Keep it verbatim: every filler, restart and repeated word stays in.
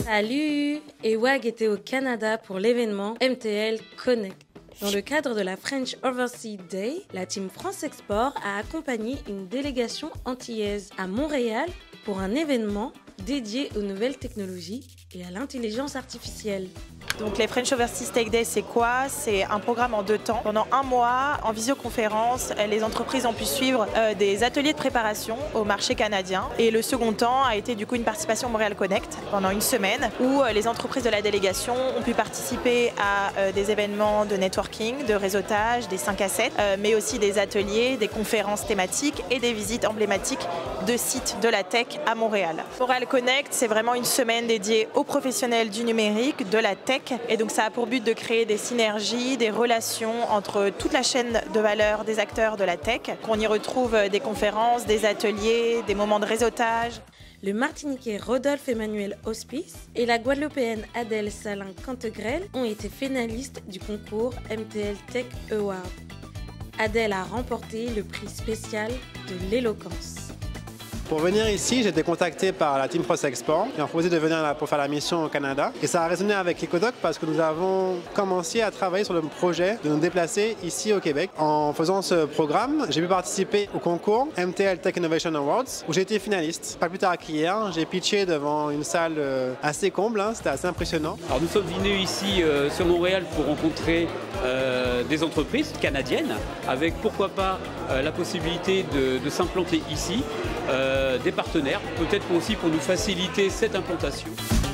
Salut! Ewag était au Canada pour l'événement M T L Connect. Dans le cadre de la French Overseas Day, la team France Export a accompagné une délégation antillaise à Montréal pour un événement dédié aux nouvelles technologies et à l'intelligence artificielle. Donc les French Overseas Tech Day, c'est quoi? C'est un programme en deux temps. Pendant un mois, en visioconférence, les entreprises ont pu suivre euh, des ateliers de préparation au marché canadien. Et le second temps a été du coup une participation au Montréal Connect pendant une semaine où euh, les entreprises de la délégation ont pu participer à euh, des événements de networking, de réseautage, des cinq à sept, euh, mais aussi des ateliers, des conférences thématiques et des visites emblématiques de sites de la tech à Montréal. Montréal Connect, c'est vraiment une semaine dédiée aux professionnels du numérique, de la tech. Et donc ça a pour but de créer des synergies, des relations entre toute la chaîne de valeur des acteurs de la tech. Qu'on y retrouve des conférences, des ateliers, des moments de réseautage. Le Martiniquais Rodolphe Emmanuel Hospice et la Guadeloupéenne Adèle Salin Cantegrel ont été finalistes du concours M T L Tech Award. Adèle a remporté le prix spécial de l'éloquence. Pour venir ici, j'ai été contacté par la team France Export qui m'a proposé de venir là pour faire la mission au Canada. Et ça a résonné avec Ecodoc parce que nous avons commencé à travailler sur le projet de nous déplacer ici au Québec. En faisant ce programme, j'ai pu participer au concours M T L Tech Innovation Awards où j'ai été finaliste. Pas plus tard qu'hier, j'ai pitché devant une salle assez comble, hein, c'était assez impressionnant. Alors nous sommes venus ici euh, sur Montréal pour rencontrer euh, des entreprises canadiennes avec pourquoi pas euh, la possibilité de, de s'implanter ici. Euh, des partenaires, peut-être aussi pour nous faciliter cette implantation.